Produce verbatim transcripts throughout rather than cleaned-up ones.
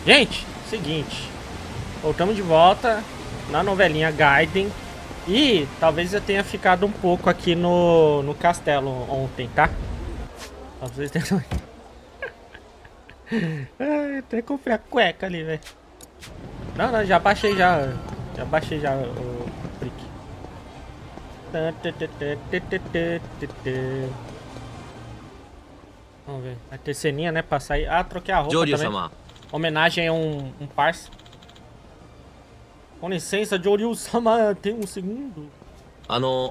Gente, seguinte. Voltamos de volta na novelinha Gaiden. E talvez eu tenha ficado um pouco aqui no, no castelo ontem, tá? Pra vocês terem... Ai, até comprei a cueca ali, velho. Não, não, já baixei já. Já baixei já o brick. Vamos ver. Vai ter ceninha, né? Pra sair. Ah, troquei a roupa também. Homenagem a um, um parça. Com licença, Joryu-sama, tem um segundo. Ano...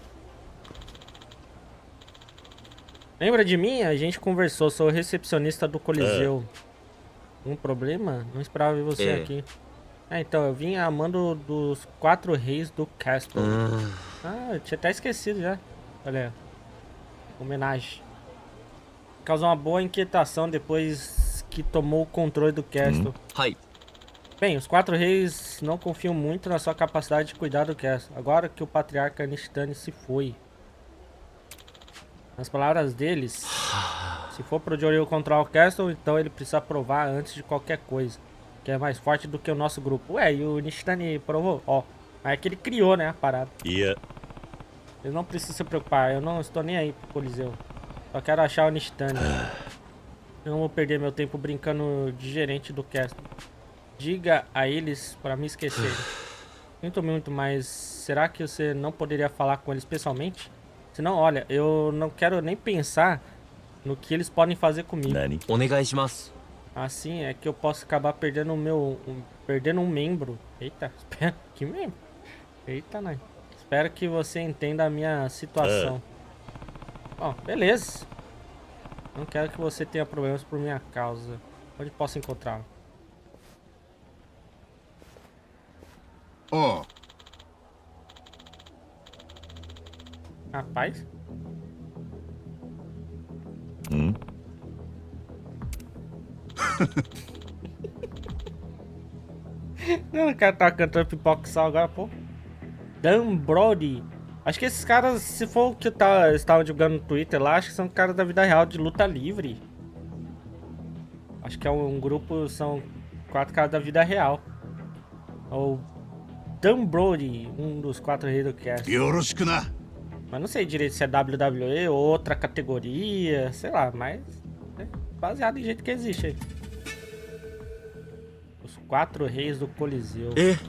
Lembra de mim? A gente conversou, sou recepcionista do Coliseu. É. Um problema? Não esperava ver você é. aqui. É, então, eu vim a mando dos quatro reis do Castle. Hum. Ah, eu tinha até esquecido já. Olha, homenagem. Causou uma boa inquietação depois que tomou o controle do Castle. Hum. Bem, os quatro reis não confiam muito na sua capacidade de cuidar do Castle, agora que o patriarca Nishitani se foi. Nas palavras deles, se for pro Joryu controlar o Castle, então ele precisa provar antes de qualquer coisa, que é mais forte do que o nosso grupo. Ué, e o Nishitani provou? Ó, mas é que ele criou, né, a parada. Yeah. Ele não precisa se preocupar, eu não estou nem aí pro Coliseu. Só quero achar o Nishitani. Eu não vou perder meu tempo brincando de gerente do Castle. Diga a eles para me esquecer. Sinto muito, mas será que você não poderia falar com eles pessoalmente? Senão, olha, eu não quero nem pensar no que eles podem fazer comigo. Assim é que eu posso acabar perdendo o meu... Um, perdendo um membro. Eita, espera, que membro? Eita, né? Espero que você entenda a minha situação. Ó, oh, beleza. Não quero que você tenha problemas por minha causa. Onde posso encontrá-lo? Oh. Rapaz. Hum? Não, o cara tá cantando pipoca e sal agora, pô. Dan Brody. Acho que esses caras, se for o que tá, estavam jogando no Twitter lá, acho que são caras da vida real de luta livre. Acho que é um, um grupo, são quatro caras da vida real. Ou Dan Brody, um dos quatro reis do cast. Mas não sei direito se é W W E ou outra categoria, sei lá, mas é baseado em jeito que existe aí. Os quatro reis do Coliseu. Eh,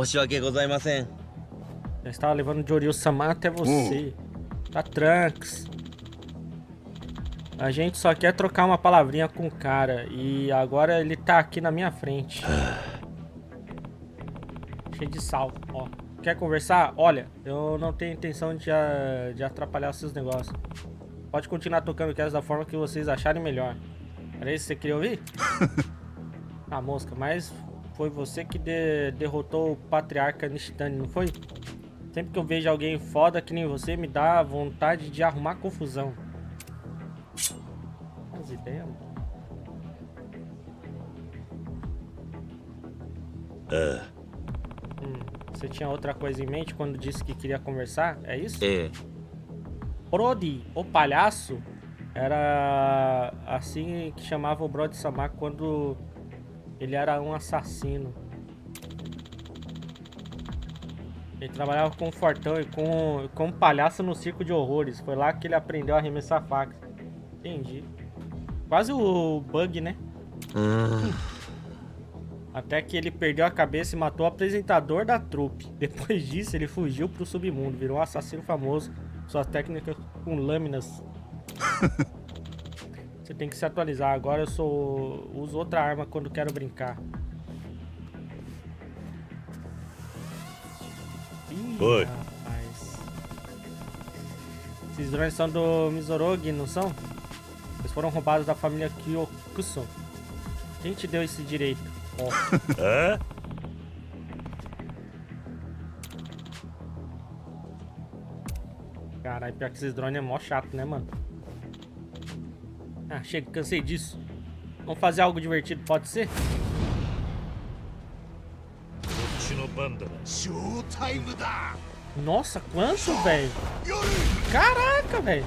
já estava levando o Joryu-sama até você. Uh. Tá Trunks. A gente só quer trocar uma palavrinha com o cara e agora ele tá aqui na minha frente. Cheio de sal, ó. Quer conversar? Olha, eu não tenho intenção de, uh, de atrapalhar seus negócios. Pode continuar tocando o cast da forma que vocês acharem melhor. Era isso que você queria ouvir? Ah, mosca, mas foi você que de derrotou o patriarca Nishitani, não foi? Sempre que eu vejo alguém foda que nem você, me dá vontade de arrumar confusão. As ideias, mano. Uh. Hum, você tinha outra coisa em mente quando disse que queria conversar? É isso? É. Brody, o palhaço, era assim que chamava o Brody-sama quando ele era um assassino. Ele trabalhava com um fortão e com, com um palhaço no circo de horrores. Foi lá que ele aprendeu a arremessar facas. Entendi. Quase o Bug, né? Hum. Até que ele perdeu a cabeça e matou o apresentador da trupe. Depois disso, ele fugiu pro submundo. Virou um assassino famoso. Suas técnicas com lâminas. Você tem que se atualizar. Agora eu sou... uso outra arma quando quero brincar. Ih, Oi. Rapaz. Esses drones são do Mizorogi, não são? Eles foram roubados da família Kyokuso. Quem te deu esse direito? Oh. É? Caralho, pior que esses drones é mó chato, né, mano? Ah, chega, cansei disso. Vamos fazer algo divertido, pode ser? Nossa, quanto, velho? Caraca, velho.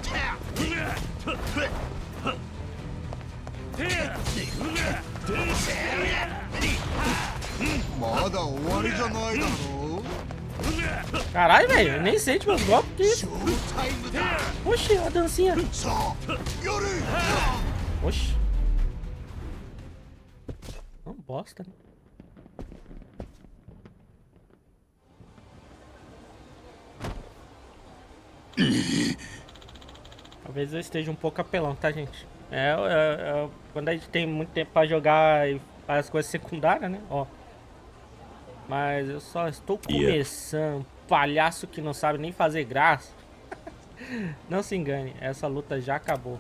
Caralho, velho, eu nem sei tipo os golpes que isso. Oxi, a dancinha. Oxi. Não bosta, né? Talvez eu esteja um pouco apelão, tá, gente? É, é, é quando a gente tem muito tempo pra jogar e faz as coisas secundárias, né? Ó. Mas eu só estou começando. Palhaço que não sabe nem fazer graça. Não se engane, essa luta já acabou.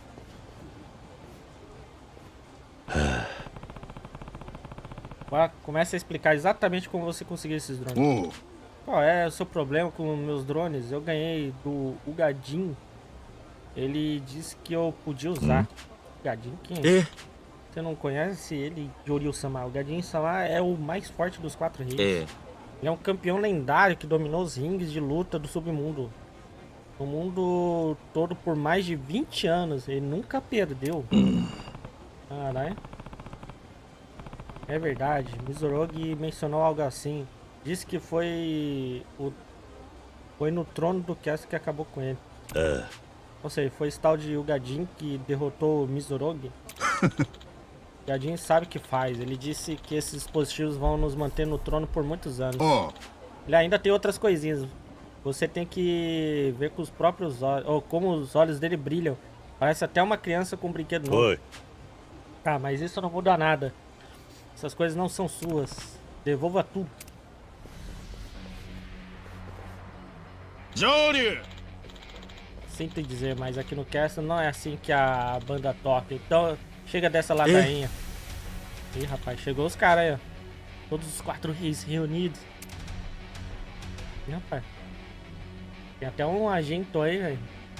Agora começa a explicar exatamente como você conseguiu esses drones. Qual é o seu problema com meus drones? Eu ganhei do Ugadin. Ele disse que eu podia usar. Hum. Ugadin? Quem é? É. Você não conhece ele, Joryu-sama? O Ugadin-sama é o mais forte dos quatro reis. É. Ele é um campeão lendário que dominou os rings de luta do submundo. No mundo todo por mais de vinte anos. Ele nunca perdeu. Hum. Caralho. É verdade. Mizorogi mencionou algo assim. Disse que foi o foi no trono do Castle que acabou com ele. Uh. Ou seja, foi esse tal de Ugadin que derrotou o Mizorogi. Ugadin sabe o que faz. Ele disse que esses dispositivos vão nos manter no trono por muitos anos. Oh. Ele ainda tem outras coisinhas. Você tem que ver com os próprios olhos, ou como os olhos dele brilham. Parece até uma criança com um brinquedo novo. Oi. Tá, mas isso não muda nada. Essas coisas não são suas. Devolva tudo. Joryu! Sinto dizer, mas aqui no Castle não é assim que a banda toca. Então, chega dessa ladainha. É. Ih, rapaz, chegou os caras aí, ó. Todos os quatro reis reunidos. Ih, rapaz. Tem até um agente aí, velho.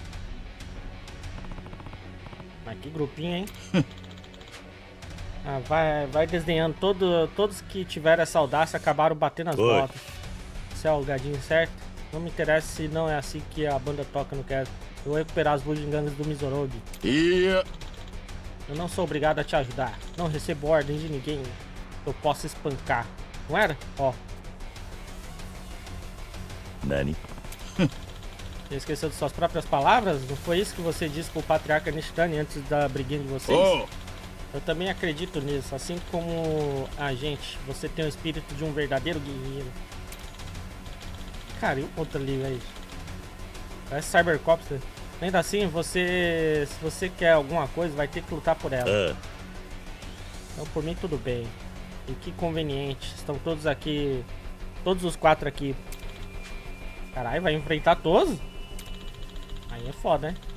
Mas que grupinho, hein? Ah, vai, vai desdenhando. Todo, todos que tiveram essa audácia acabaram batendo as botas. Você é o Gadinho, certo? Não me interessa se não é assim que a banda toca no Castle. Eu vou recuperar as bugigangas do Mizorogi. Yeah. Eu não sou obrigado a te ajudar. Não recebo ordem de ninguém. Eu posso espancar. Não era? Ó. Nani? Você esqueceu de suas próprias palavras? Não foi isso que você disse pro patriarca Nishitani antes da briguinha de vocês? Oh. Eu também acredito nisso. Assim como a gente, você tem o espírito de um verdadeiro guerreiro. Cara, e o outro ali, velho? Parece Cybercops. Ainda assim, você... se você quer alguma coisa, vai ter que lutar por ela. Uh. Então, por mim, tudo bem. E que conveniente. Estão todos aqui... Todos os quatro aqui. Caralho, vai enfrentar todos? Aí é foda, né?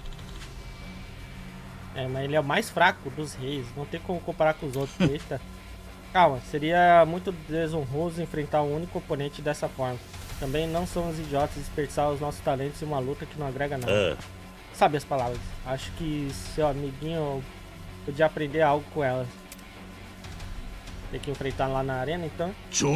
É, mas ele é o mais fraco dos reis. Não tem como comparar com os outros. Eita. Calma, seria muito desonroso enfrentar um único oponente dessa forma. Também não somos idiotas desperdiçar os nossos talentos em uma luta que não agrega nada. Uh. Sabe as palavras. Acho que seu amiguinho podia aprender algo com elas. Tem que enfrentar lá na arena, então.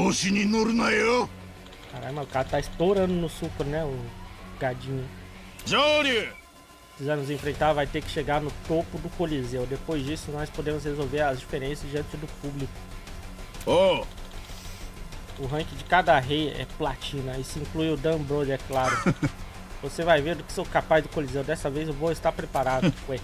Caralho, mas o cara tá estourando no suco, né? O gadinho. Se quiser nos enfrentar, vai ter que chegar no topo do Coliseu. Depois disso, nós podemos resolver as diferenças diante do público. Oh. O ranking de cada rei é platina. Isso inclui o Dan Brody, é claro. Você vai ver do que sou capaz do Coliseu. Dessa vez eu vou estar preparado. Ué.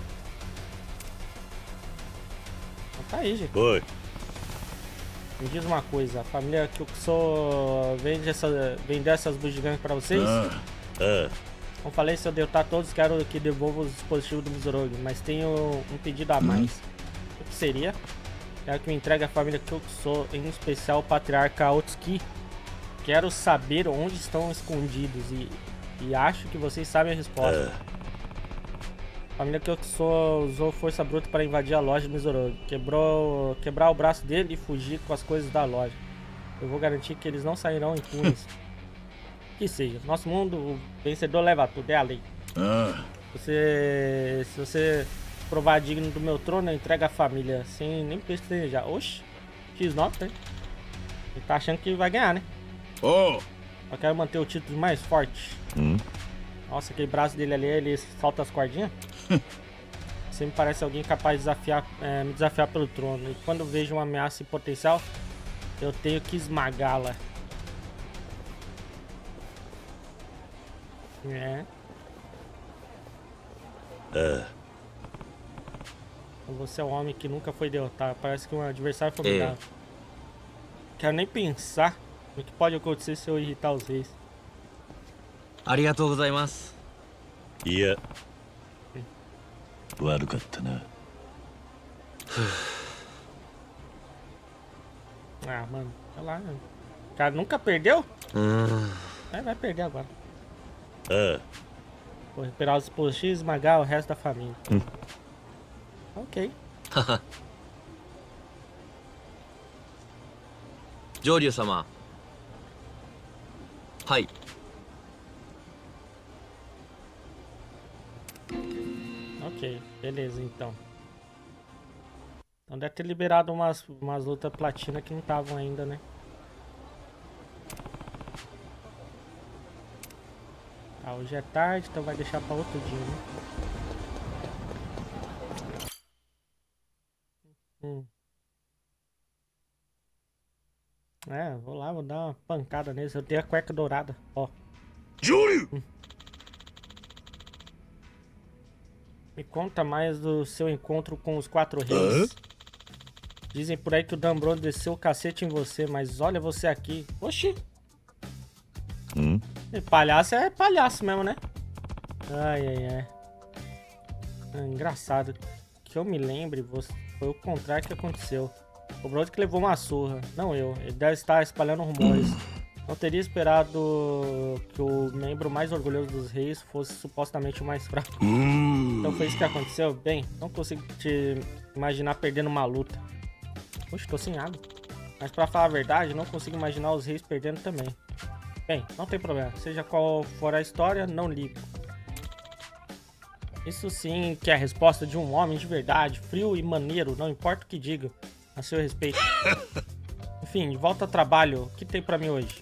Então tá aí, gente. Oi. Me diz uma coisa. A família que eu sou vende, essa, vende essas bugigangas pra vocês? Ah. Ah. Como falei, se eu derrotar todos, quero que devolva os dispositivos do Mizorogi. Mas tenho um pedido a mais. Hum. O que seria? Quero que me entregue a família que eu sou, em especial o patriarca Otsuki. Quero saber onde estão escondidos e, e acho que vocês sabem a resposta. Uh. A família que eu sou usou força bruta para invadir a loja do Mizorogi. Quebrou, quebrar o braço dele e fugir com as coisas da loja. Eu vou garantir que eles não sairão impunes. Que seja, nosso mundo, o vencedor leva tudo, é a lei. Uh. Você, se você... provar digno do meu trono, eu entrego a família sem nem pestanejar. Oxi, X nove, né? Ele tá achando que vai ganhar, né? Oh. Eu quero manter o título mais forte. Hum. Nossa, aquele braço dele ali, ele solta as cordinhas. Você me parece alguém capaz de desafiar, é, me desafiar pelo trono. E quando vejo uma ameaça em potencial, Eu tenho que esmagá-la. É. É. Você é o homem que nunca foi derrotado. Parece que um adversário formidável. É. Quero nem pensar no que pode acontecer se eu irritar os reis. Arigatou gozaimasu. いや、悪かったな。 Ah, mano, sei lá. O cara nunca perdeu? Hum. É, vai perder agora. É. Vou recuperar os dispositivos e esmagar o resto da família. Hum. Ok. Joryu-sama. Hai. Ok, beleza então. Então deve ter liberado umas, umas lutas platina que não estavam ainda, né? Ah, hoje é tarde, então vai deixar pra outro dia, né? Hum. É, vou lá, vou dar uma pancada nele. Eu tenho a cueca dourada, ó. Joryu! Hum. Me conta mais do seu encontro com os quatro reis. Hã? Dizem por aí que o Danbron desceu o cacete em você, mas olha você aqui. Oxi! Hum? E palhaço é palhaço mesmo, né? Ai, ai, ai. É engraçado. Que eu me lembre, foi o contrário que aconteceu. O Brody que levou uma surra, não eu. Ele deve estar espalhando rumores. Não teria esperado que o membro mais orgulhoso dos reis fosse supostamente o mais fraco. Então foi isso que aconteceu? Bem, não consigo te imaginar perdendo uma luta. Poxa, tô sem água. Mas pra falar a verdade, não consigo imaginar os reis perdendo também. Bem, não tem problema. Seja qual for a história, não ligo. Isso sim que é a resposta de um homem de verdade, frio e maneiro, não importa o que diga, a seu respeito. Enfim, de volta ao trabalho, o que tem pra mim hoje?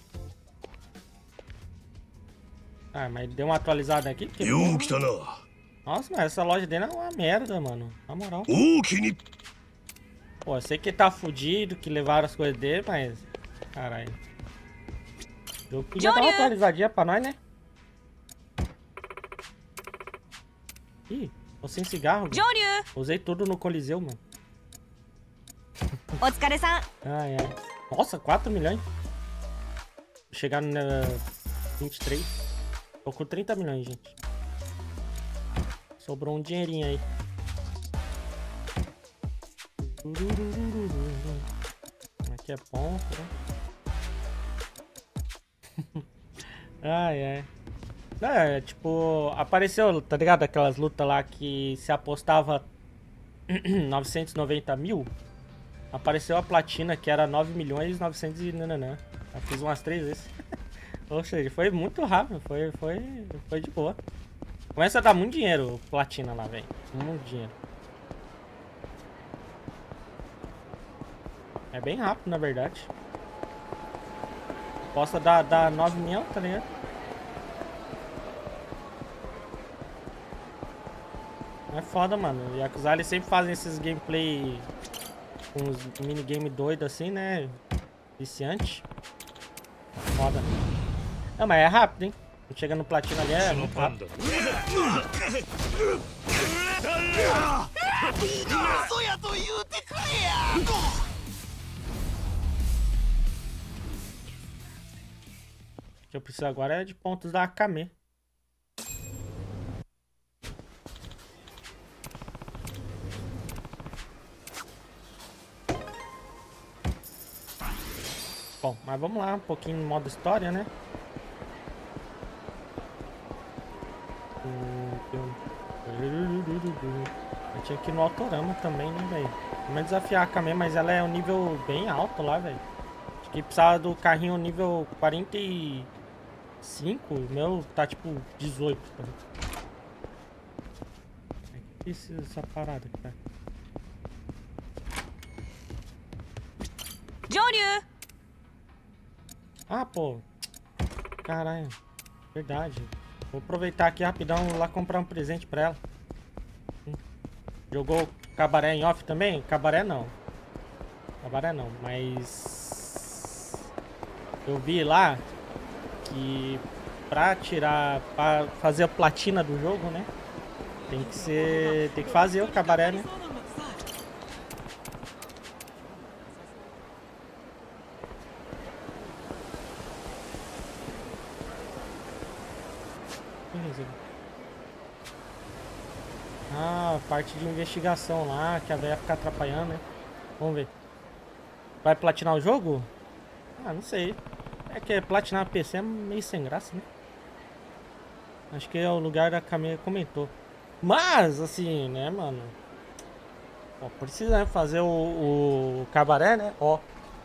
Ah, mas deu uma atualizada aqui. Que... Nossa, mas essa loja dele é uma merda, mano. Na moral. Pô, eu sei que tá fudido, que levaram as coisas dele, mas... Caralho. Eu podia dar uma atualizadinha pra nós, né? Ih, tô sem cigarro. Usei tudo no Coliseu, mano. Ai, ai. Nossa, quatro milhões. Chegar no vinte e três. Tô com trinta milhões, gente. Sobrou um dinheirinho aí. Aqui é ponto, né? Ai, ai. É, tipo, apareceu, tá ligado? Aquelas lutas lá que se apostava novecentos e noventa mil. Apareceu a platina, que era nove milhões e novecentos e nananã. Eu fiz umas três vezes. Ou seja, foi muito rápido, foi, foi, foi de boa. Começa a dar muito dinheiro platina lá, velho. Muito dinheiro. É bem rápido, na verdade. Aposta dar, dar nove mil, tá ligado? É foda, mano. O Yakuza, eles sempre fazem esses gameplay com uns minigame doido assim, né? Viciante. Foda. Não, mas é rápido, hein? Chega no platino ali, é muito rápido. O que eu preciso agora é de pontos da Akame. Bom, mas vamos lá, um pouquinho no modo história, né? Eu tinha que ir no Autorama também, né, velho? Vamos desafiar a Akame, mas ela é um nível bem alto lá, velho. Acho que precisava do carrinho nível quarenta e cinco, o meu tá tipo dezoito. Tá? Que é essa parada aqui, tá? Joryu! Ah, pô. Caralho. Verdade. Vou aproveitar aqui rapidão lá comprar um presente pra ela. Jogou cabaré em off também? Cabaré não. Cabaré não, mas... Eu vi lá que pra tirar, pra fazer a platina do jogo, né? Tem que ser, tem que fazer o cabaré, né? Ah, parte de investigação lá, que a velha fica atrapalhando, né? Vamos ver. Vai platinar o jogo? Ah, não sei. É que platinar P C é meio sem graça, né? Acho que é o lugar da Camila comentou. Mas, assim, né, mano? Ó, precisa, né, fazer o, o cabaré, né? Ó.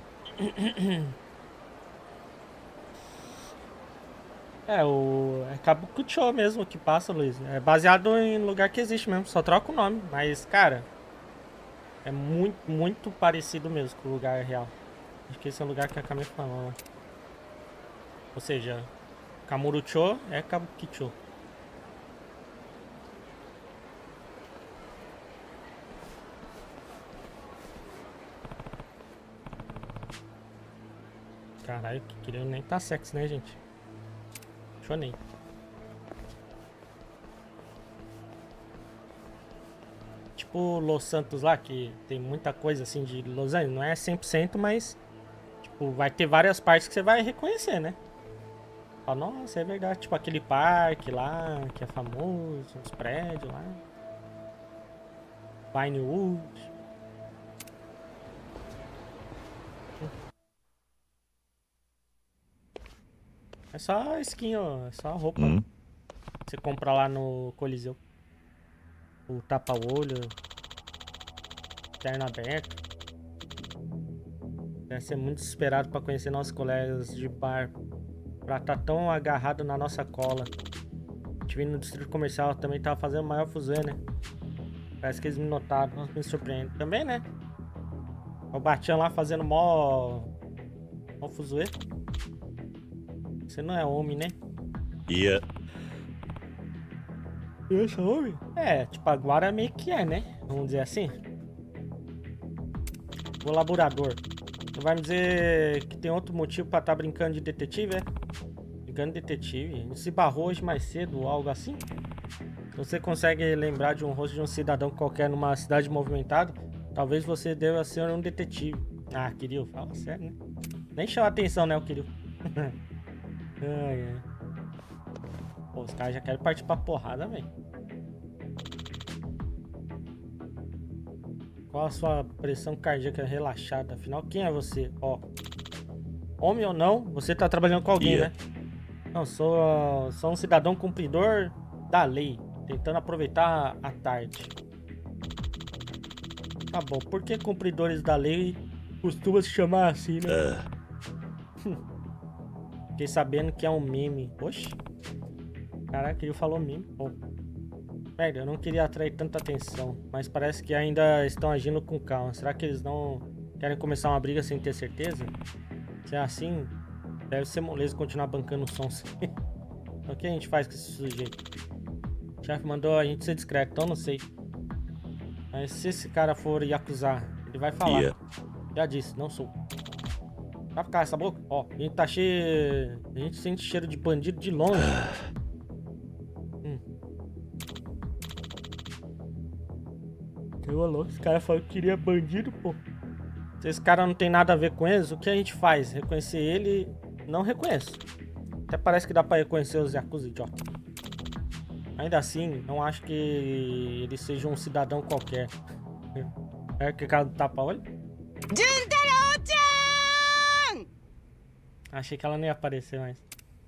É, o... É Kabukicho mesmo que passa, Luiz. É baseado em lugar que existe mesmo. Só troca o nome. Mas, cara... É muito, muito parecido mesmo com o lugar real. Acho que esse é o lugar que a Camila falou, né? Ou seja... Kamurocho é Kabukicho. Caralho, que querendo nem tá sexy, né, gente? Chonei. Tipo Los Santos lá, que tem muita coisa assim de Los Angeles. Não é cem por cento, mas... Tipo, vai ter várias partes que você vai reconhecer, né? Fala, nossa, é verdade. Tipo aquele parque lá, que é famoso. Os prédios lá. Vinewood. É só skin, ó. É só roupa. Hum? Você compra lá no Coliseu. O tapa-olho. Terno aberto. Deve ser muito desesperado pra conhecer nossos colegas de bar. Pra tá tão agarrado na nossa cola. A gente vindo no distrito comercial também tava fazendo o maior fuzuê, né? Parece que eles me notaram. Nossa, me surpreende. Também, né? O Batian lá fazendo mó... Mó fuzuê. Você não é homem, né? Ia. Eu sou homem? É, tipo, agora meio que é, né? Vamos dizer assim. Colaborador. Você vai me dizer que tem outro motivo pra estar tá brincando de detetive, é? Brincando de detetive? A gente se barrou hoje mais cedo ou algo assim? Você consegue lembrar de um rosto de um cidadão qualquer numa cidade movimentada? Talvez você deva ser um detetive. Ah, Kiryu, fala sério, né? Nem chama atenção, né, o Kiryu? Ai, ai. Pô, os caras já querem partir pra porrada, velho. Qual a sua pressão cardíaca relaxada? Afinal, quem é você? Ó. Homem ou não, você tá trabalhando com alguém, yeah. né? Não, sou, sou um cidadão cumpridor da lei. Tentando aproveitar a tarde. Tá bom, por que cumpridores da lei costuma se chamar assim, né? Uh. Fiquei sabendo que é um meme. Oxi. Caraca, ele falou meme. Pô. Velho, eu não queria atrair tanta atenção, mas parece que ainda estão agindo com calma. Será que eles não querem começar uma briga sem ter certeza? Se é assim, deve ser moleza continuar bancando o som. O que a gente faz com esse sujeito? O chefe mandou a gente ser discreto, então não sei. Mas se esse cara for Yakuza, ele vai falar. Yeah. Já disse, não sou. Vai ficar essa boca? Ó, a gente tá cheio... A gente sente cheiro de bandido de longe. hum. Eu alô, esse cara falou que queria bandido, pô. Se esse cara não tem nada a ver com eles, o que a gente faz? Reconhecer ele? Não reconheço. Até parece que dá pra reconhecer os Yakuza, idiota. Ainda assim, não acho que ele seja um cidadão qualquer. É que cara do tapa-olho? Juntaro-chan! Achei que ela não ia aparecer mais.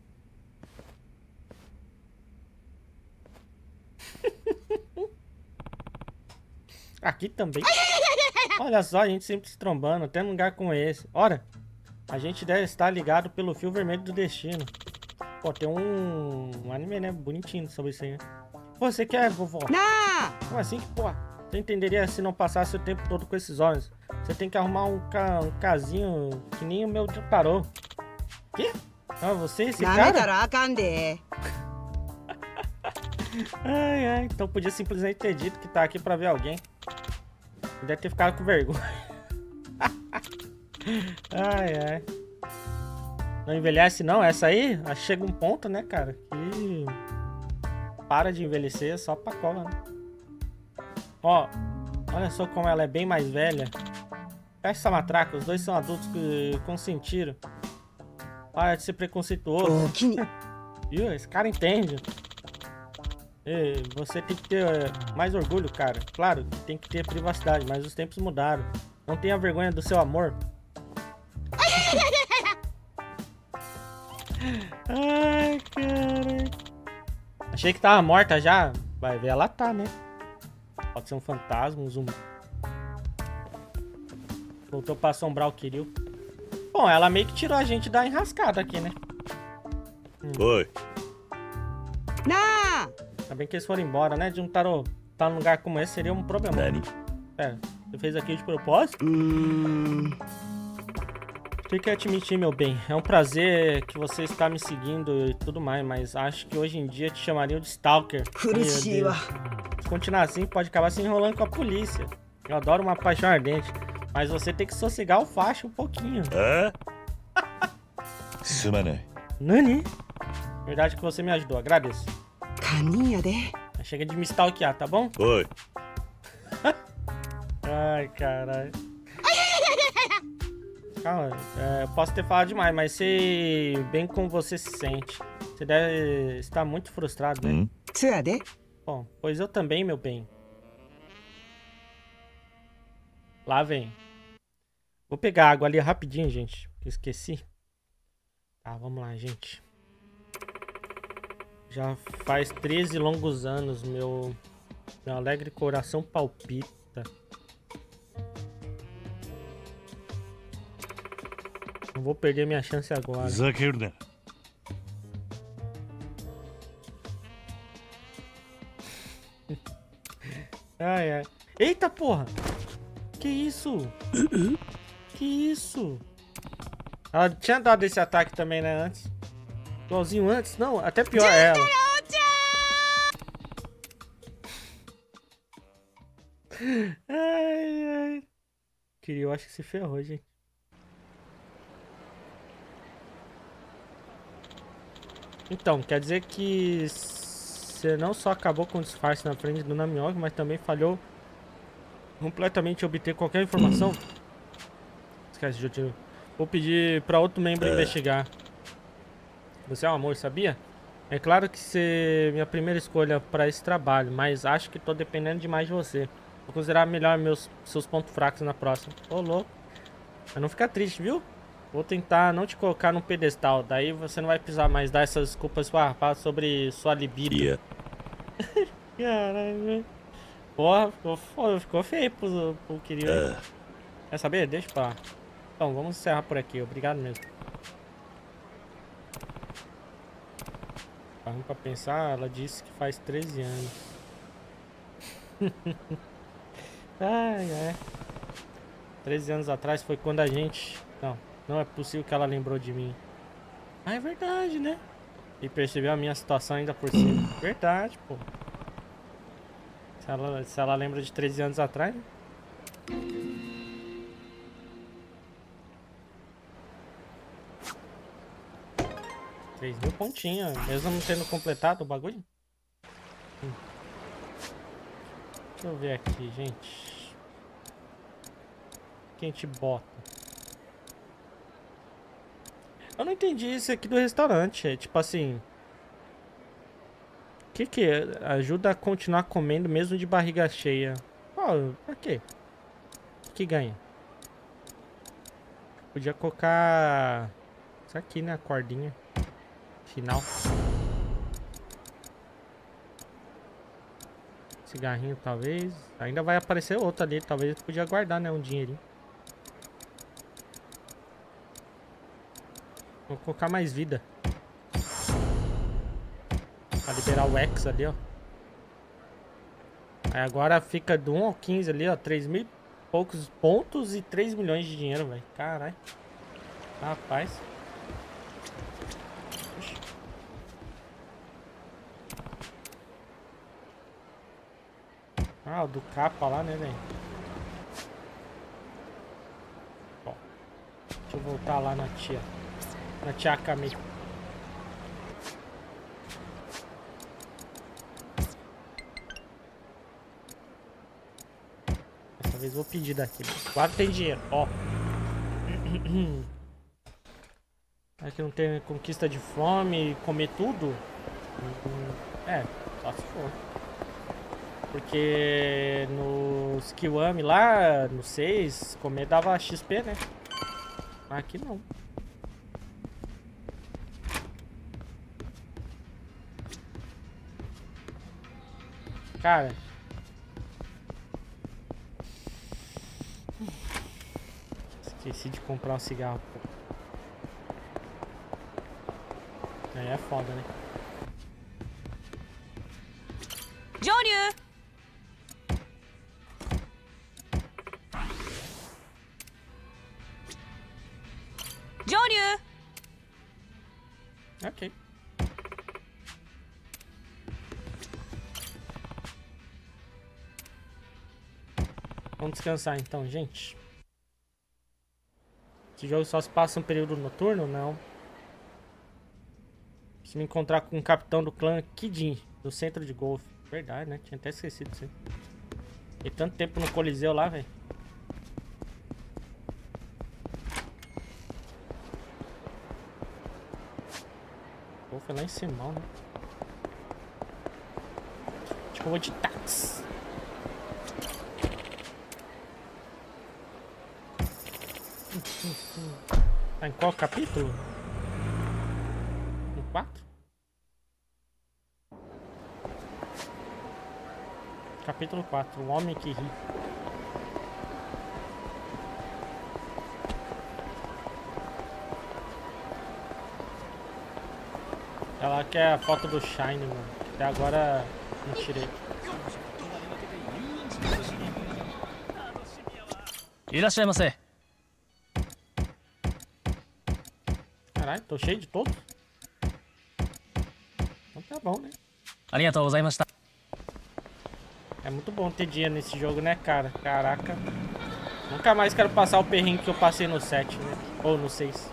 Aqui também. Olha só, a gente sempre se trombando, até num lugar como esse. Ora, a gente deve estar ligado pelo fio vermelho do destino. Pô, tem um, um anime, né, bonitinho sobre isso aí, né? Você quer, vovó? Não! Como assim que, pô? Você entenderia se não passasse o tempo todo com esses olhos? Você tem que arrumar um, ca... um casinho que nem o meu tarô. Quê? Ah, você, esse cara? Ai, ai, então podia simplesmente ter dito que tá aqui pra ver alguém. Deve ter ficado com vergonha. Ai, ai. Não envelhece não, essa aí chega um ponto, né, cara, que para de envelhecer só pra cola, né? Ó, olha só como ela é bem mais velha. Fecha essa matraca, os dois são adultos que consentiram. Para de ser preconceituoso. Viu? Esse cara entende. E você tem que ter mais orgulho, cara. Claro, tem que ter privacidade, mas os tempos mudaram. Não tenha vergonha do seu amor. Ai, cara. Achei que tava morta já. Vai ver, ela tá, né? Pode ser um fantasma, um zumbi. Voltou pra assombrar o Kiryu. Bom, ela meio que tirou a gente da enrascada aqui, né? Hum. Oi. Não! Ainda bem que eles foram embora, né? De um tarô tá num lugar como esse seria um problema. Nani? É, você fez aqui de propósito? Hum... Tem que admitir, meu bem. É um prazer que você está me seguindo e tudo mais, mas acho que hoje em dia te chamariam de Stalker. Se continuar assim, pode acabar se enrolando com a polícia. Eu adoro uma paixão ardente, mas você tem que sossegar o facho um pouquinho. Hã? Sumanai. Nani? Verdade que você me ajudou, agradeço. Caninha, né? Chega de me stalkear, tá bom? Oi. Ai, caralho. Calma, é, eu posso ter falado demais, mas sei bem como você se sente. Você deve estar muito frustrado, né? Hum? Bom, pois eu também, meu bem. Lá vem. Vou pegar água ali rapidinho, gente. Esqueci. Tá, vamos lá, gente. Já faz treze longos anos, meu, meu alegre coração palpita. Não vou perder minha chance agora. Zakirda. Ai, ai. Eita, porra! Que isso? Que isso? Ela tinha dado esse ataque também, né, antes. Igualzinho antes. Não, até pior é ela. Ai, ai. Kiryu, acho que se ferrou, gente. Então, quer dizer que você não só acabou com o disfarce na frente do Namioki, mas também falhou completamente em obter qualquer informação? Esquece, Jotaro. Vou pedir pra outro membro É. investigar. Você é um amor, sabia? É claro que você é minha primeira escolha pra esse trabalho, mas acho que tô dependendo demais de você. Vou considerar melhor meus, seus pontos fracos na próxima. Ô, louco. Mas não fica triste, viu? Vou tentar não te colocar num pedestal. Daí você não vai precisar mais dar essas desculpas pro rapaz sobre sua libido. Yeah. Caralho, velho. Porra, ficou, foda, ficou feio pro, pro Kiryu. É. Quer saber? Deixa pra lá. Então, vamos encerrar por aqui. Obrigado mesmo. Parando pra pensar, ela disse que faz treze anos. Ai, ai. treze anos atrás foi quando a gente... Não, não é possível que ela lembrou de mim. Ah, é verdade, né? E percebeu a minha situação ainda por cima. Verdade, pô. Se ela, se ela lembra de treze anos atrás, né? três mil pontinhos, mesmo não tendo completado o bagulho. Hum. Deixa eu ver aqui, gente. Quem te bota? Eu não entendi isso aqui do restaurante. É tipo assim... O que que é? Ajuda a continuar comendo mesmo de barriga cheia. Oh, pra quê? O que ganha? Podia colocar... Isso aqui, né? A cordinha. Final. Cigarrinho, talvez. Ainda vai aparecer outro ali. Talvez eu podia guardar, né? Um dinheirinho. Vou colocar mais vida. Pra liberar o X ali, ó. Aí agora fica do um ao quinze ali, ó. três mil e poucos pontos e três milhões de dinheiro, velho. Caralho. Rapaz. Ixi. Ah, o do capa lá, né, velho? Ó. Deixa eu voltar lá na tia. Na Chakami. Dessa vez vou pedir daqui. Claro que tem dinheiro, ó. Aqui não tem conquista de fome, comer tudo. É, só se for. Porque no Skiwami lá, no seis, comer dava X P, né? Mas aqui não. Cara. Esqueci de comprar um cigarro, pô. Aí é foda, né? Joryu! Joryu! Ok. Vamos descansar então, gente. Esse jogo só se passa um período noturno? Não. Preciso me encontrar com o capitão do clã Kidin, do centro de golfe. Verdade, né? Tinha até esquecido disso. Fiquei tanto tempo no Coliseu lá, velho. Pô, foi lá em cima, né? Acho que eu vou de táxi. Tá em qual capítulo? No quatro? Capítulo quatro, o homem que ri. Ela quer a foto do Shine, mano. Até agora não tirei. いらっしゃいませ。 Caralho, tô cheio de todos. Então tá bom, né? ありがとうございました。 É muito bom ter dinheiro nesse jogo, né, cara? Caraca. Nunca mais quero passar o perrengue que eu passei no sete, né? Ou no seis.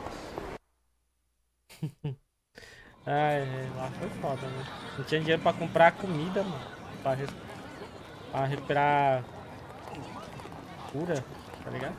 Ai, lá foi foda, né? Não tinha dinheiro pra comprar comida, mano. Pra, res... pra recuperar cura, tá ligado?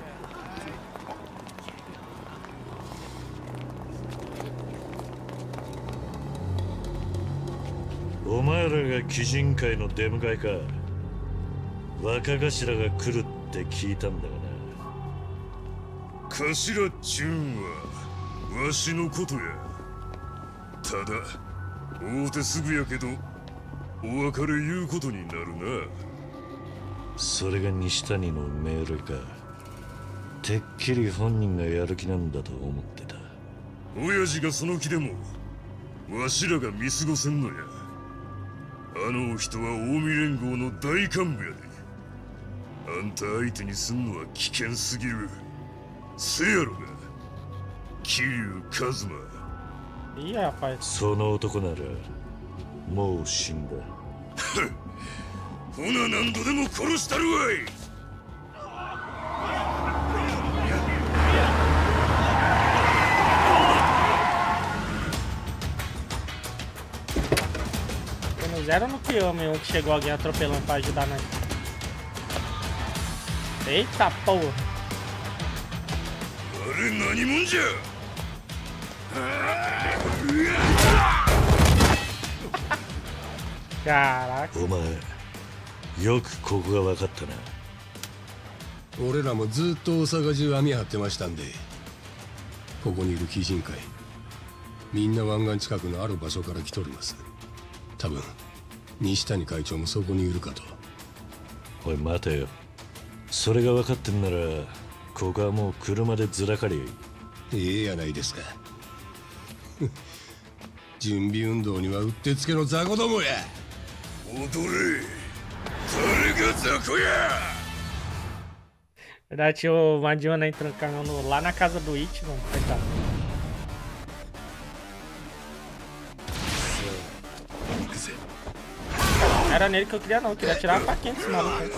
O お前らが鬼人会の出迎えか。若頭が来るって聞いたんだがな。頭っちゅうんはわしのことや。ただ会うてすぐやけどお別れ言うことになるな。それが西谷の命令か。てっきり本人がやる気なんだと思ってた。親父がその気でもわしらが見過ごせんのや。あの人は近江連合の大幹部やで。あんた相手にすんのは危険すぎる。せやろが桐生一馬。 Ih, rapaz. その男ならもう死んだ。ほな何度でも殺したるわい。 No zero no Kiyomi, um que chegou alguém atropelando pra ajudar nós. Eita porra! Caraca! お前よくここが分かったな。 俺らもずっと大阪中網張ってましたんで、ここにいる鬼人会みんな湾岸近くのある場所から来とります。多分西谷会長もそこにいるかと。 おい待てよ。それが分かってんならここはもう車でずらかりゃいい。 ええやないですか。準備運動にはうってつけの雑魚どもや。 踊れ。誰が雑魚や。 Verdade, tinha o Madiona entrando lá na casa do It, mano. Coitado. Era nele que eu queria não, eu queria tirar a faquinha desse maluco aí.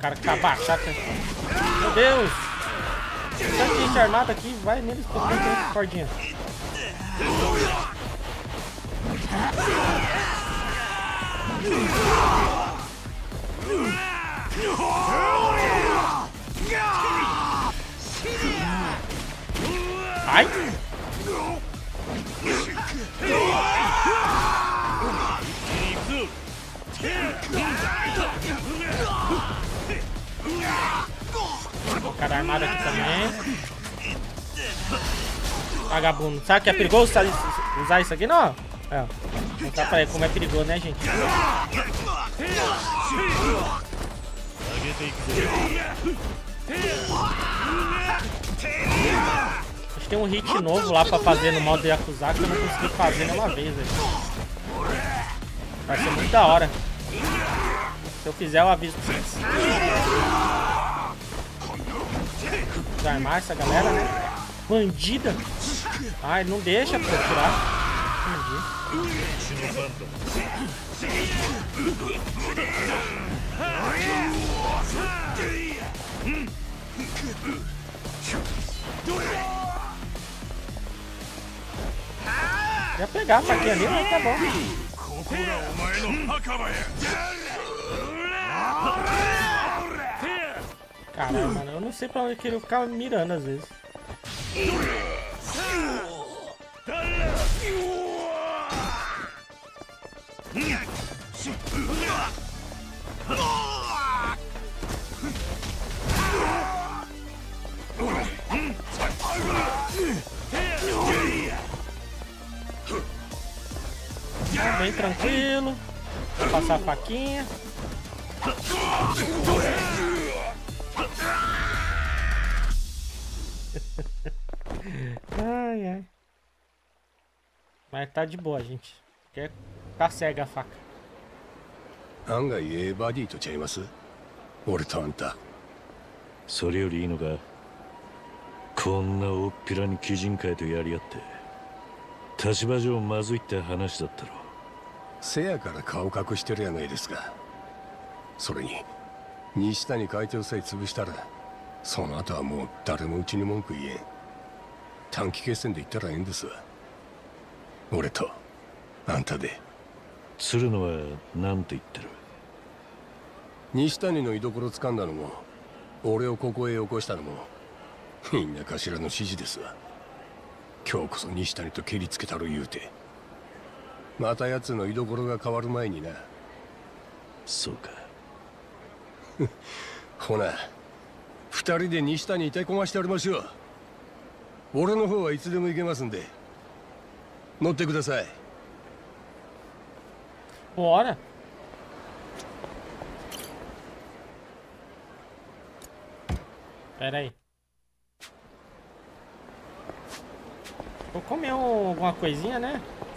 cara que tá baixado. Meu Deus! Tem tanta gente armada aqui, vai neles com a cordinha. Ai! O cara armado aqui também. Vagabundo. Sabe que é perigoso usar isso aqui, não? É. Vou mostrar pra ele como é perigoso, né, gente? Acho que tem um hit novo lá pra fazer no modo Yakuza que eu não consegui fazer nenhuma vez, velho. Vai ser muito da hora. Se eu fizer, eu aviso pra vocês. Desarmar essa galera, né? Bandida! Ai, não deixa pra tirar. Ia pegar a faquinha ali, mas tá bom. Caramba, mano, eu não sei pra onde que ele ficava mirando às vezes. Tá bem tranquilo. Vou passar a faquinha. Ai, ai. Mas tá de boa, gente. Porque tá cega a faca. 案外ええバディとちゃいます？俺とあんた。 それよりいいのか、こんなおっぴらに鬼人会とやり合って立場上まずいって話だったろ。 せやから顔隠してるやないですか。それに西谷会長さえ潰したらその後はもう誰もうちに文句言えん。短期決戦で言ったらええんですわ。俺とあんたで。 鶴野は何て言ってる？ 西谷の居所掴んだのも俺をここへ起こしたのもみんな頭の指示ですわ。今日こそ西谷と蹴りつけたろ言うて。また奴の居所が変わる前にな。 そうか。 ほな二人で西谷に手こましておりましょう。俺の方はいつでも行けますんで乗ってください。 Bora. Pera aí. Vou comer um, alguma coisinha, né?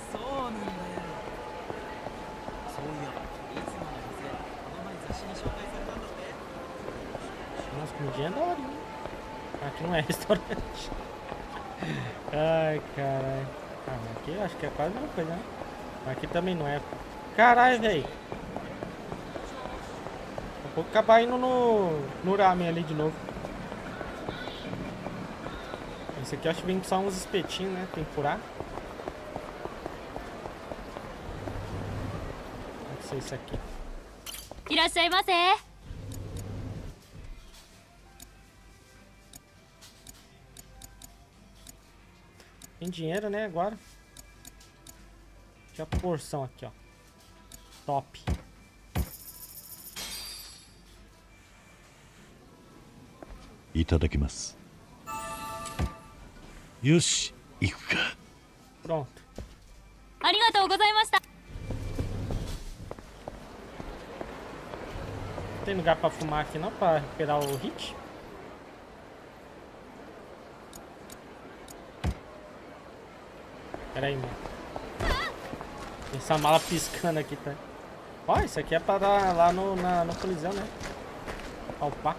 Nossa, comidinha é da hora, hein? Aqui não é restaurante. Ai, caralho. Ah, aqui eu acho que é quase a mesma coisa, né? Aqui também não é. Caralho, velho. Daqui a pouco acabar indo no, no ramen ali de novo. Esse aqui eu acho que vem só uns espetinhos, né? Tem que furar. Deve ser isso aqui. Tem dinheiro, né? Agora. Tinha a porção aqui, ó. Top. Itadakimasu. Yoshi, iku ka. Pronto. Tem lugar pra fumar aqui não? Pra recuperar o hit? Pera aí, mano. Tem essa mala piscando aqui, tá? Ó, isso aqui é pra dar lá no, na, no colisão, né? Opa.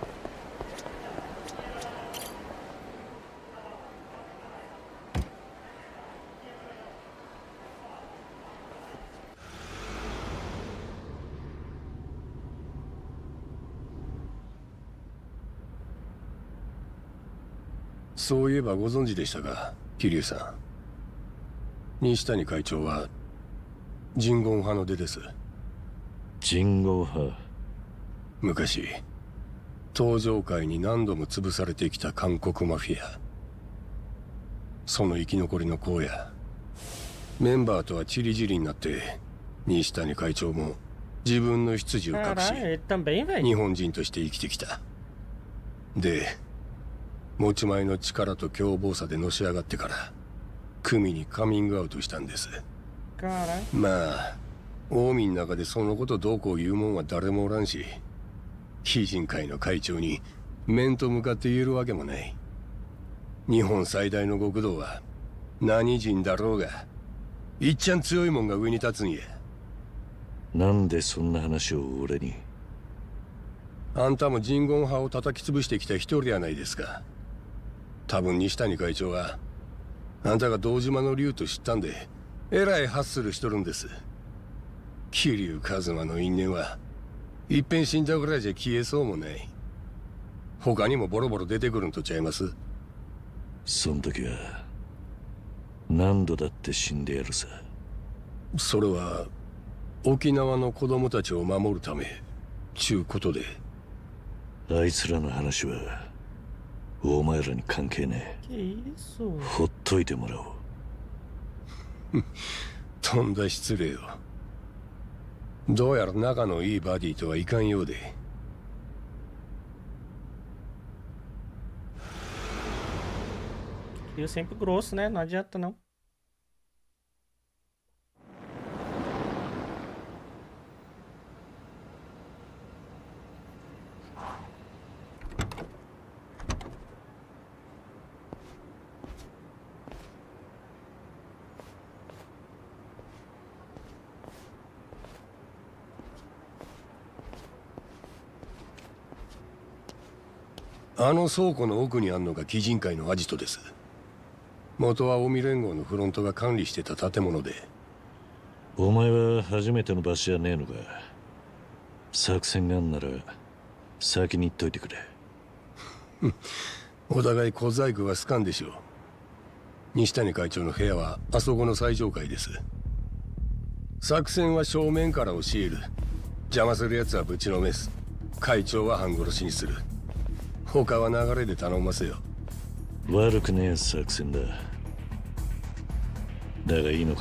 そういえばご存知でしたか、桐生さん。西谷会長は人言派の出です。 人言派。 昔東上界に何度も潰されてきた韓国マフィア。その生き残りの荒野。メンバーとはチリジリになって西谷会長も自分の出自を隠し Caralho, ele também, velho. 日本人として生きてきた。で持ち前の力と凶暴さでのし上がってから組にカミングアウトしたんです。 Caralho. まあ近江の中でそのことどうこう言うもんは誰もおらんし、非人会の会長に面と向かって言えるわけもない。日本最大の極道は何人だろうがいっちゃん強いもんが上に立つんや。 なんでそんな話を俺に。 あんたも人言派を叩き潰してきた一人やないですか。多分西谷会長はあんたが堂島の竜と知ったんでえらいハッスルしとるんです。桐生一馬の因縁はいっぺん死んだぐらいじゃ消えそうもない。他にもボロボロ出てくるんとちゃいます。 そん時は何度だって死んでやるさ。 それは沖縄の子供たちを守るためちゅうことで。 あいつらの話はお前らに関係ねえ。 Que isso? ほっといてもらおう。 とんだ失礼を。どうやら仲のいいバディとはいかんようで。 E eu sempre grosso, né? Não adianta não. .あの倉庫の奥にあんのが鬼人会のアジトです。元は近江連合のフロントが管理してた建物で。 お前は初めての場所じゃねえのか。作戦があんなら先に言っといてくれ。 お互い小細工は好かんでしょう。西谷会長の部屋はあそこの最上階です。作戦は正面から教える。邪魔する奴はぶちのめす。会長は半殺しにする。他は流れで頼ませよ。 悪くねえ作戦だ。だがいいのか。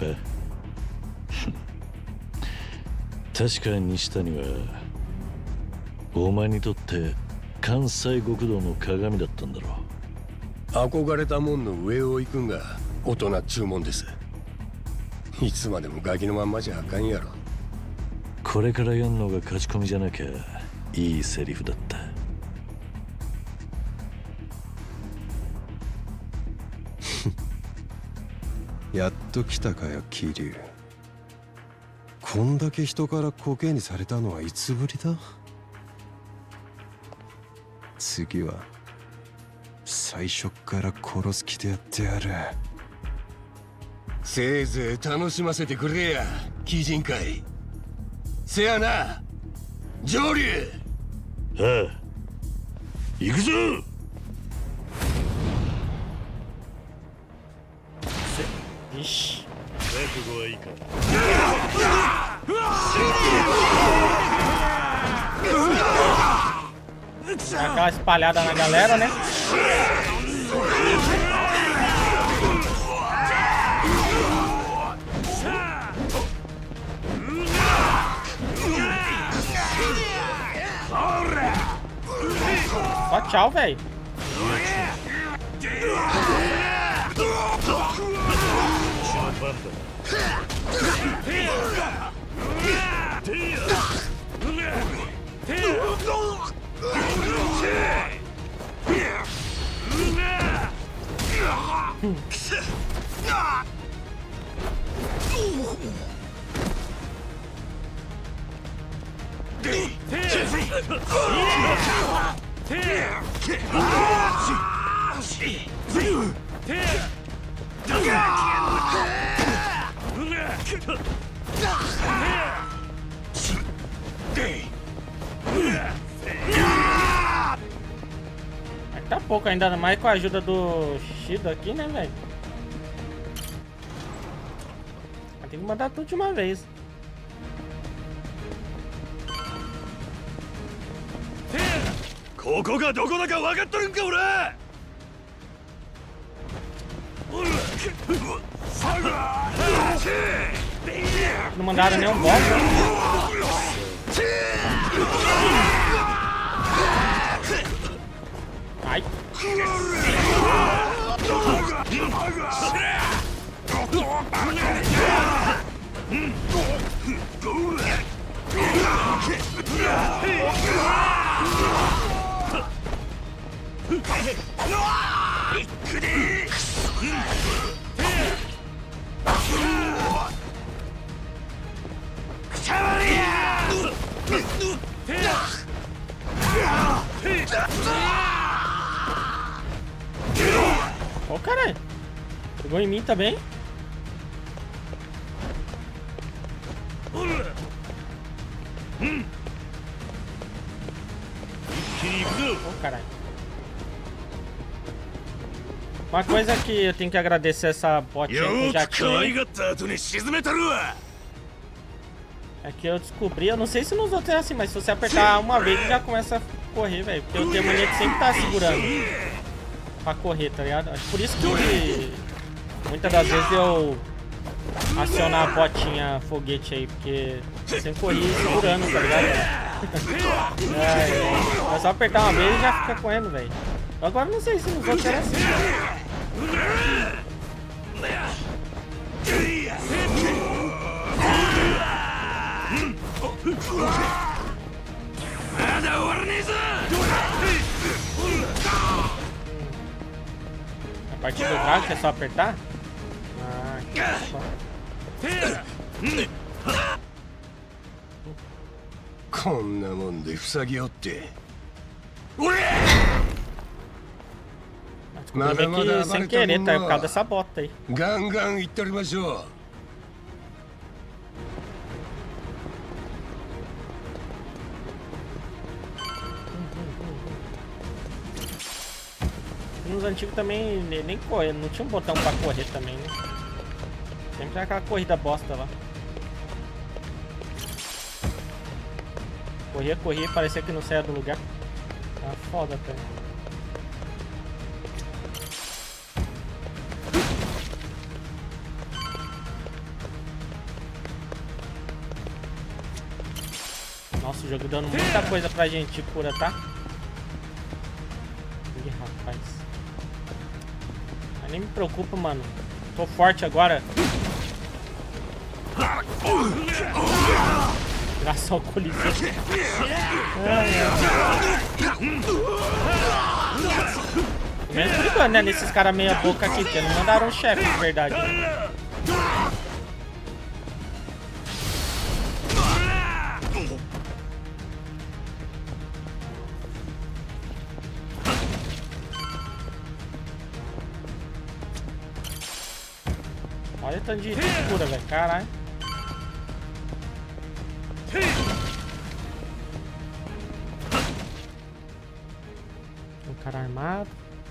確かに西谷はお前にとって関西極道の鏡だったんだろう。憧れたもんの上を行くんが大人っちゅうもんです。いつまでもガキのまんまじゃあかんやろ。 これからやんのが勝ち込みじゃなきゃいいセリフだった。 やっと来たかよ、桐生。こんだけ人からコケにされたのはいつぶりだ。次は最初から殺す気でやってやる。 せいぜい楽しませてくれや、鬼人会。せやな、上流。 ああ、行くぞ。 Ixi. Aquela espalhada na galera, né? Só tchau, velho. Falta pouco ainda, mais com a ajuda do Shido aqui, né, velho? Tem que mandar tudo de uma vez. Não mandaram nenhum boss, né? Ai. Ô, caralho. Pegou em mim também. Ô, caralho. Uma coisa que eu tenho que agradecer essa botinha que eu já tinha é que eu descobri, eu não sei se nos outros é assim, mas se você apertar uma vez já começa a correr, velho. Porque eu tenho mania de sempre estar segurando pra correr, tá ligado? Acho por isso que muitas das vezes eu aciono a botinha foguete aí, porque eu sempre corri segurando, tá ligado? É, é. É só apertar uma vez e já fica correndo, velho. Agora não sei se nos outros era assim, velho. A partir do drago que é só apertar? Ah, que só. こんなもんで塞ぎおって。 Mas que sem querer, tá? Por causa dessa bota aí. ガンガン行っておりましょう。 Nos antigos também nem correr, não tinha um botão pra correr também, né? Sempre era aquela corrida bosta lá. Corria, corria, parecia que não saía do lugar. Tá foda também. Nossa, o jogo dando muita coisa pra gente cura, tá? Ih, rapaz. Mas nem me preocupa, mano. Tô forte agora. Graças ao Coliseu. Menos brigando, né? Nesses caras meia boca aqui, que não mandaram um chefe de verdade. Né? Olha o tanto de cura, velho. Caralho. O cara armado.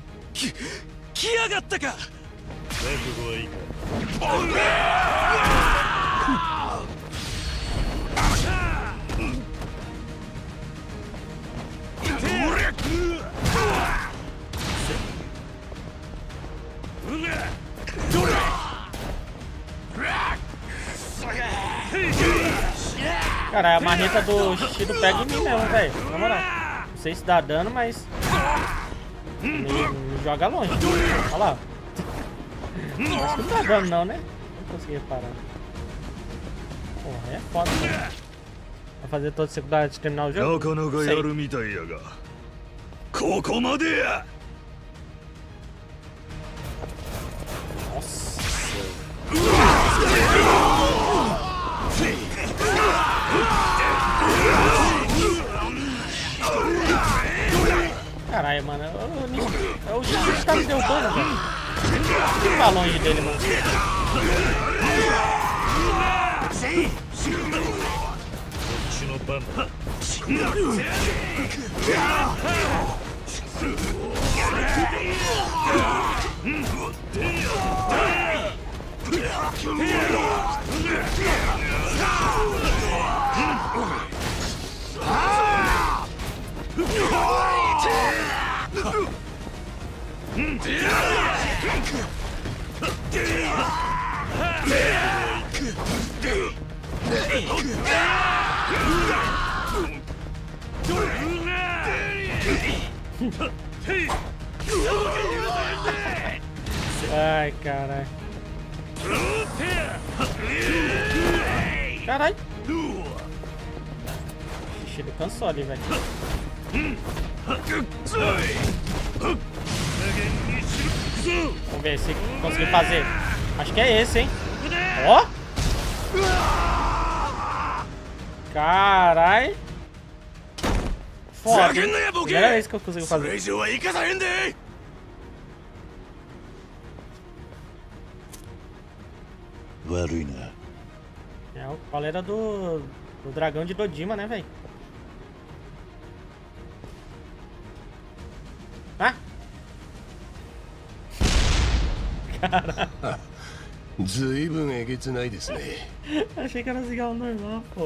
Cara, a marreta do Shido pega em mim mesmo, velho. Na moral. Não sei se dá dano, mas me, me joga longe. Olha lá. Acho que não dá dano não, né? Não consegui reparar. Porra, é foda, né? Vai fazer toda a secundária de terminar o jogo? Nossa. Caralho, mano. É o Shido que tá me derrubando, velho. Fica longe dele, mano. Ai, caralho. Caralho. Ixi, ele cansou ali, velho. Vamos ver se conseguir fazer. Acho que é esse, hein? Ó! Caralho! Foda, hein? Primeira vez que eu consigo fazer. É o coleira do, do dragão de Dodima, né, velho? Ah! Caralho. Achei que era cigarro normal, pô.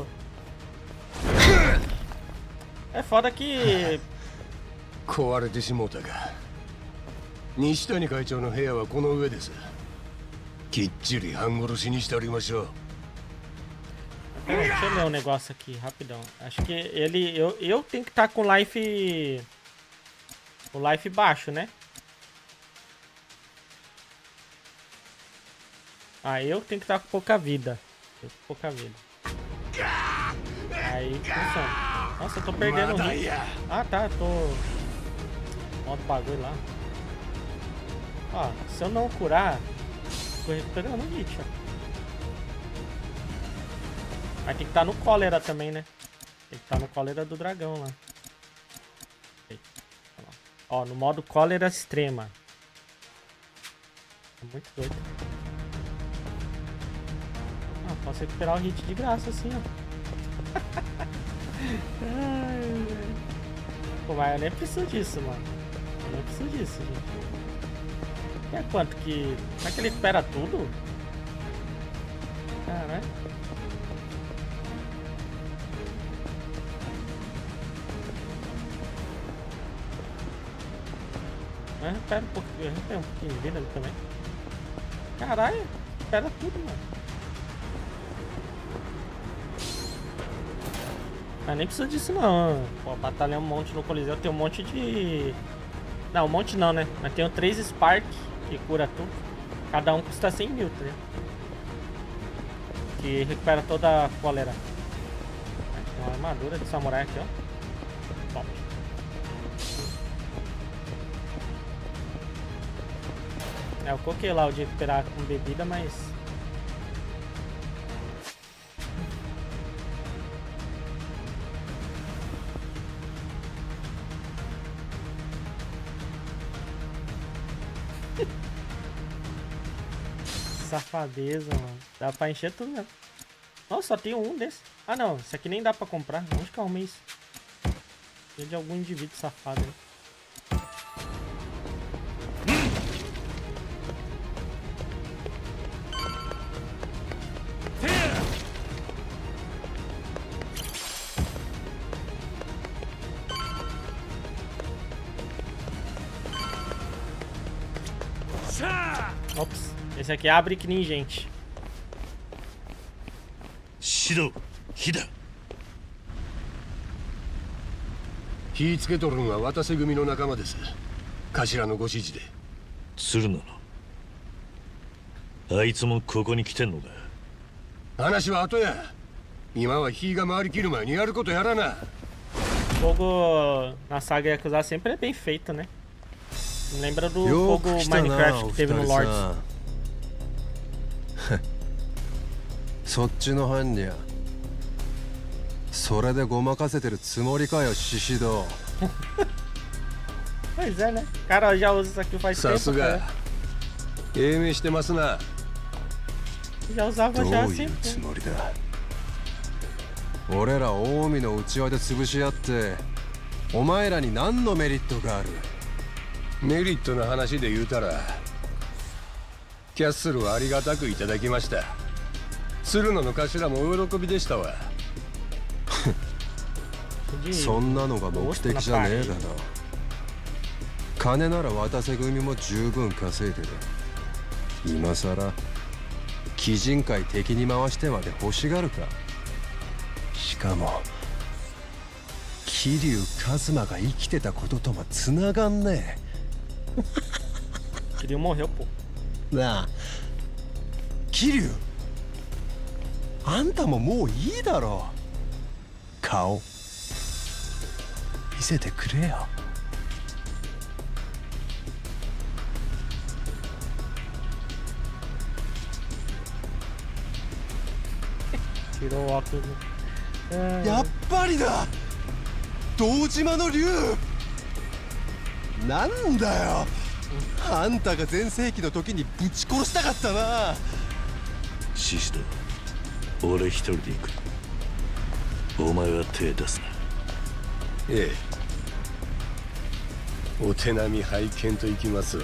É foda que... 壊れてしもうたが、西谷会長の部屋はこの上です。きっちり半殺しにしておりましょう。 Deixa eu ler um negócio aqui, rapidão. Acho que ele... Eu, eu tenho que estar com o life... O life baixo, né? Ah, eu tenho que estar com pouca vida. Eu com pouca vida. Aí funciona. Nossa, eu tô perdendo o hit. Ah, tá, eu tô... Modo bagulho lá. Ó, se eu não curar, tô recuperando o hit, ó. Mas tem que estar no cólera também, né? Tem que estar no cólera do dragão lá. Ó, no modo cólera extrema. É muito doido. Ah, posso recuperar o hit de graça assim, ó. Ai, pô, mas eu nem preciso disso, mano. Eu nem preciso disso, gente. E é quanto que... Será que ele recupera tudo? Caralho. Mas recupera um pouquinho, recupera um pouquinho de vida ali também. Caralho, recupera tudo, mano. Mas nem precisa disso não. Pô, batalhar um monte no Coliseu, tem um monte de... Não, um monte não, né? Mas tem três Spark que cura tudo. Cada um custa cem mil, tá ligado? Que recupera toda a cólera. Tem uma armadura de samurai aqui, ó. Top. É, eu coloquei lá o de recuperar com bebida, mas... Safadeza, mano. Dá pra encher tudo mesmo. Nossa, só tem um desse. Ah, não. Isso aqui nem dá pra comprar. Onde que eu arrumei isso? É de algum indivíduo safado aí. Ops, esse aqui abre que nem gente. Shiro, Hida. 火つけとるんは渡瀬組の仲間です。頭のご指示で。 鶴野の。あいつもここに来てんのか。 話は後や。今は火が回りきる前にやることやらな。 Fogo na saga Yakuza sempre é bem feito, né? Lembra do fogo Minecraft que teve no Lords. そっちの犯人それでごまかせてるつもりかよ獅子堂 Pois é, né? Cara, já usa isso aqui faz tempo. さすが英明してますな Já usava já assim. つもりだ俺ら近江の内輪で潰し合ってお前らに何のメリットがあるメリットの話で言うたらキャッスルはありがたくいただきました。鶴野の頭もお喜びでしたわ。 そんなのが目的じゃねえだろ。金なら渡瀬組も十分稼いでる。今さら鬼人会敵に回してまで欲しがるか。しかも桐生一馬が生きてたこととは繋がんねえ。 桐生morreu pô。 なあ桐生、あんたももういいだろう。顔見せてくれよ。やっぱりだ、堂島の竜。なんだよ、あんたが全盛期の時にぶち殺したかったな。 獅子だ、俺一人で行く。お前は手出すな。 ええ、お手並み拝見といきますわ。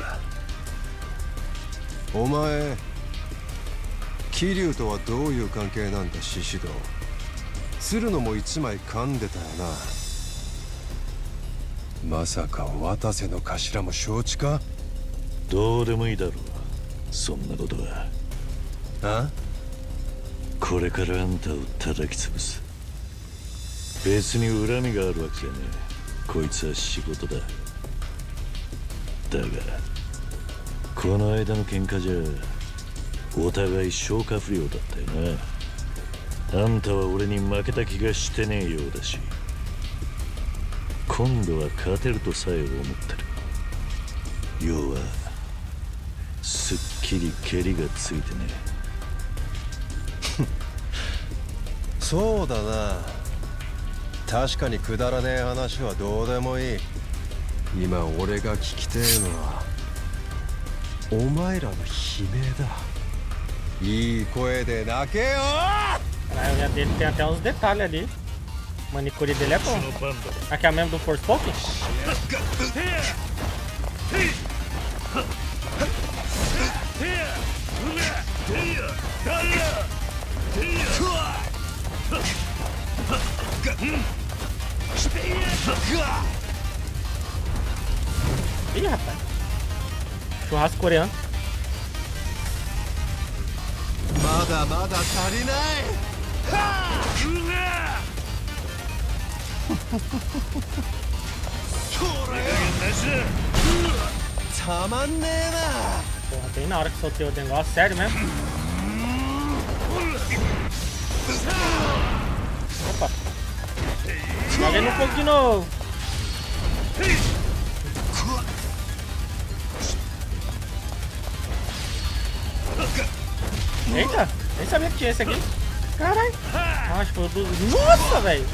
お前桐生とはどういう関係なんだ獅子堂。鶴野も一枚噛んでたよな。まさか渡瀬の頭も承知か。 どうでもいいだろう、そんなことは。 あ？ これからあんたを叩き潰す。別に恨みがあるわけじゃねえ。こいつは仕事だ。だがこの間の喧嘩じゃお互い消化不良だったよな。あんたは俺に負けた気がしてねえようだし、今度は勝てるとさえ思ってる。要はすっきり蹴りがついてねえ。そうだな、確かにくだらねえ話はどうでもいい。今俺が聞きてえのはお前らの悲鳴だ。いい声で泣けよ。 A unha dele tem até uns detalhes ali. A manicure dele é bom. Aqui é a mesmo do Forspoken? Ih, rapaz. Churrasco coreano. まだまだ足りない。たまんねえな。 Porra, bem na hora que soltei o negócio, sério mesmo? Opa! Joga ele um pouco de novo. Eita! Nem sabia que tinha esse aqui. Caralho! Acho que foi do... Nossa, velho!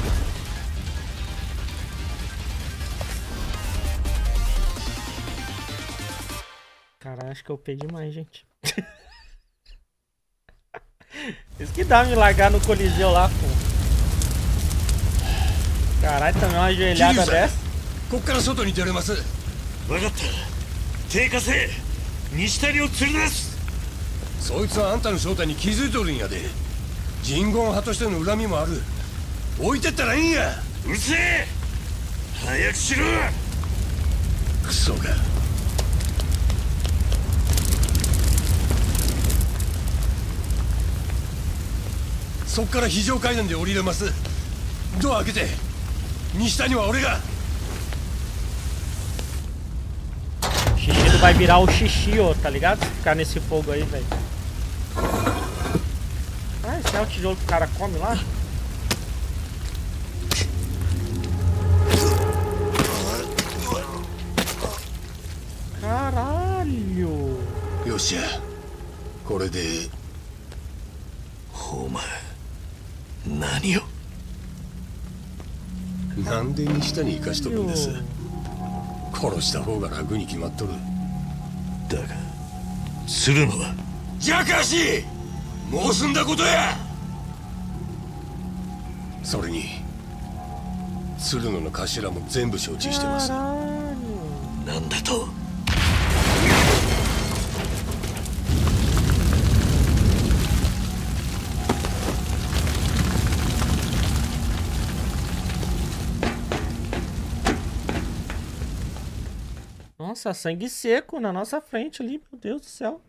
Caralho, acho que eu upei demais, gente. Isso que dá me largar no Coliseu lá, pô. Caralho, também uma ajoelhada dessa. こっから外に出れます。 分かった。手貸せ。西谷を連れ出す。 そいつはあんたの正体に気づいとるんやで。人言派としての恨みもある。置いてったらいいんや。 うるせえ。早くしろ。 クソが。そっから非常階段で降りれます。ドア開けて。西谷は俺が。 Xixi vai virar o xixi, ó, tá ligado? Se ficar nesse fogo aí, velho. Ah, esse é o tijolo que o cara come lá? Caralho! よっしゃ。これで。 お前、何を。 なんで西谷生かしとるんです。 殺した方が楽に決まっとる。 だが鶴野はじゃかしもう済んだことや。それに鶴野の頭も全部承知してます。 なんだと。 Nossa, sangue seco na nossa frente ali, meu Deus do céu.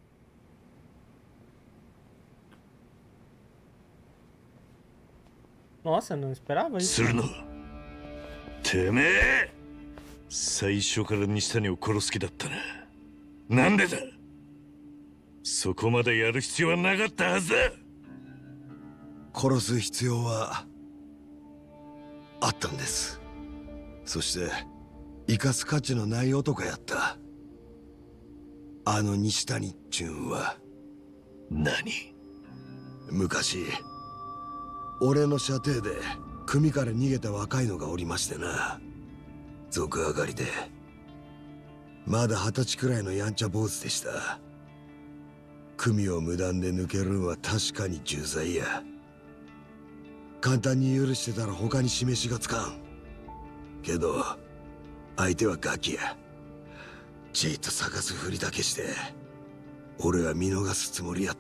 Nossa, não esperava isso. するな。てめえ最初から西谷を殺す気だったな。なんでだ。そこまでやる必要はなかったはずだ。 殺す必要はあったんです。そして生かす価値のない男やった。あの西谷っちゅうんは。 何？ 昔俺の舎弟で組から逃げた若いのがおりましてな。賊上がりでまだ二十歳くらいのやんちゃ坊主でした。組を無断で抜けるんは確かに重罪や。簡単に許してたら他に示しがつかん。けど相手はガキや。じーっと探すふりだけして俺は見逃すつもりやった。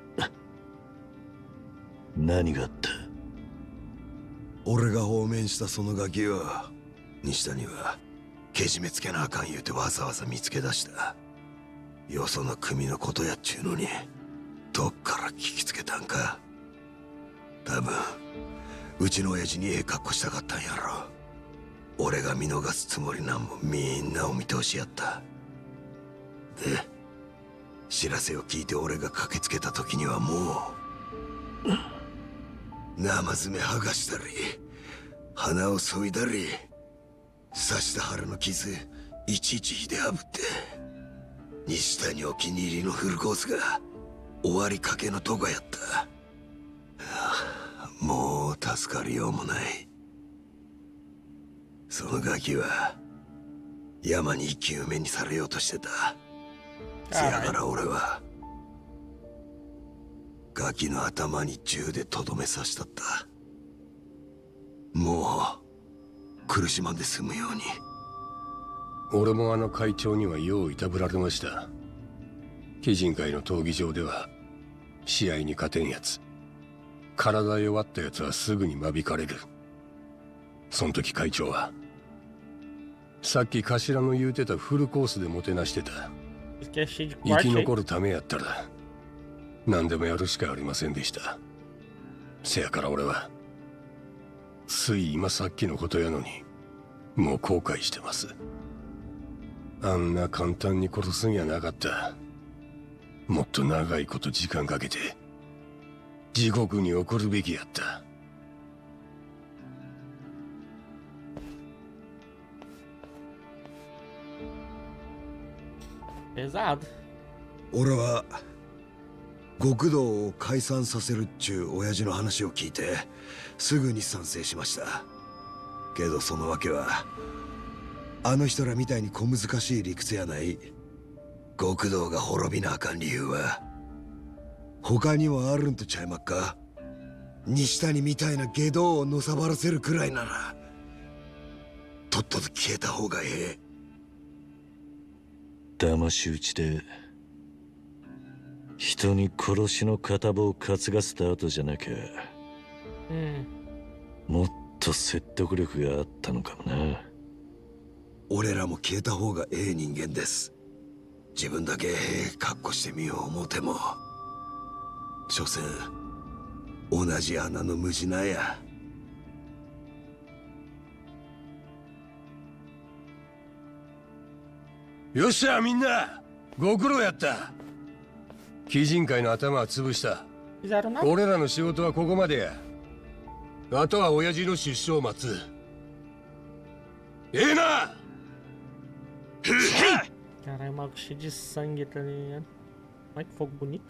何があった？ 俺が放免したそのガキを西谷はけじめつけなあかん言うてわざわざ見つけ出した。よその組のことやっちゅうのにどっから聞きつけたんか。多分うちの親父にええ格好したかったんやろ。俺が見逃すつもりなんもみんなお見通しやった。で知らせを聞いて俺が駆けつけた時にはもう生爪剥がしたり鼻を削いだり刺した腹の傷いちいちひであぶって西谷お気に入りのフルコースが終わりかけのとこやった。もう助かりようもない。そのガキは山に生き埋めにされようとしてた。せやから俺はガキの頭に銃でとどめ刺したった。もう苦しまんで済むように。 俺もあの会長にはよういたぶられました。鬼人会の闘技場では試合に勝てんやつ、体弱ったやつはすぐに間引かれる。その時会長はさっき頭の言うてたフルコースでもてなしてた。生き残るためやったら何でもやるしかありませんでした。せやから俺はつい今さっきのことやのにもう後悔してます。あんな簡単に殺すんやなかった。もっと長いこと時間かけて地獄に送るべきやった。 Pesado。 俺は極道を解散させるっちゅう親父の話を聞いてすぐに賛成しました。けどその訳はあの人らみたいに小難しい理屈やない。極道が滅びなあかん理由は他にはあるんとちゃいまっか。西谷みたいな外道をのさばらせるくらいならとっとと消えた方がええ。 騙し討ちで人に殺しの片棒を担がせた後じゃなきゃ、 うん、 もっと説得力があったのかもな。 俺らも消えた方がええ人間です。自分だけええ格好してみよう思うても所詮同じ穴の無地なや。 よっしゃみんなご苦労やった。鬼人会の頭は潰した。俺らの仕事はここまでや。あとは親父の出所を待つ。ええな。 Caralho, mago cheio de sangue, tá ligado? Olha que fogo bonito.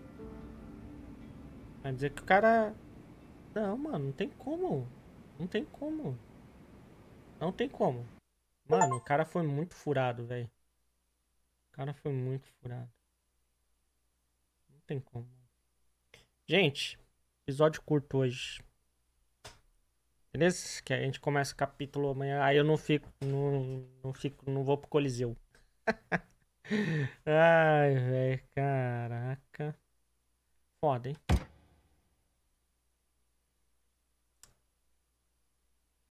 Vai dizer que o cara... Não, mano, não tem como. Não tem como. Não tem como. Mano, o cara foi muito furado, velho. O cara foi muito furado. Não tem como. Gente, episódio curto hoje. Beleza? Que a gente começa o capítulo amanhã. Aí eu não fico... Não, não fico... Não vou pro Coliseu. Ai, velho, caraca. Foda, hein?